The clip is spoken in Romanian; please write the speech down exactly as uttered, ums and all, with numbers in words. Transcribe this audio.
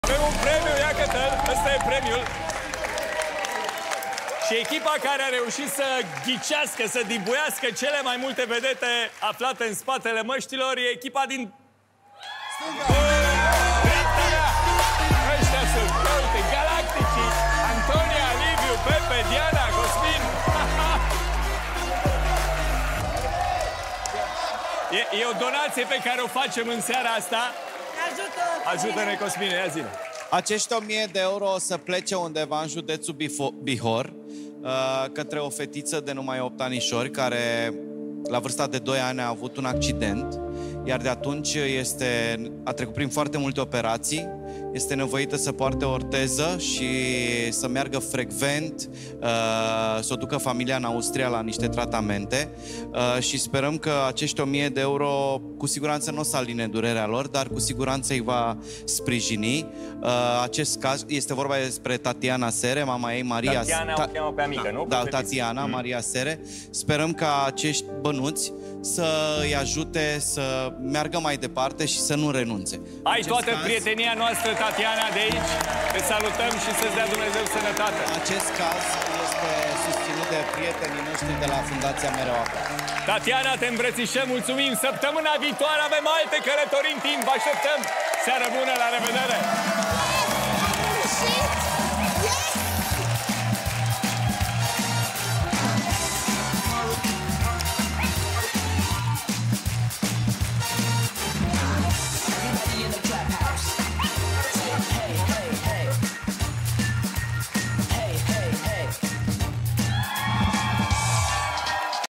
Avem un premiu, iată-l, ăsta e premiul. Și echipa care a reușit să ghicească, să dibuiască cele mai multe vedete aflate în spatele măștilor e echipa din... Stânga! Dreapta mea! Ăștia sunt, uite, Galacticii, Antonia, Liviu, Pepe, Diana, Cosmin. E, e o donație pe care o facem în seara asta. Ajută! Ajută-ne, Cosmine, ia zi-ne. Acești o mie de euro o să plece undeva în județul Bihor, către o fetiță de numai opt anișori, care la vârsta de doi ani a avut un accident, iar de atunci este, a trecut prin foarte multe operații, este nevoită să poarte o orteză și să meargă frecvent, să o ducă familia în Austria la niște tratamente și sperăm că acești o mie de euro cu siguranță nu o să aline durerea lor, dar cu siguranță îi va sprijini. Acest caz este vorba despre Tatiana Sere, mama ei, Maria... Tatiana Ta... o cheamă pe amică, da, nu? Da, Tatiana, mm. Maria Sere. Sperăm ca acești bănuți să îi ajute să meargă mai departe și să nu renunțe. Ai acest toată caz... prietenia noastră, Tatiana, de aici. Te salutăm și să-ți dea Dumnezeu sănătate. Acest caz este susținut de prietenii noștri de la Fundația Mereu Acasă. Tatiana, te îmbrățișăm, mulțumim. Săptămâna viitoare avem alte călătorii în timp. Vă așteptăm. Seară bună, la revedere!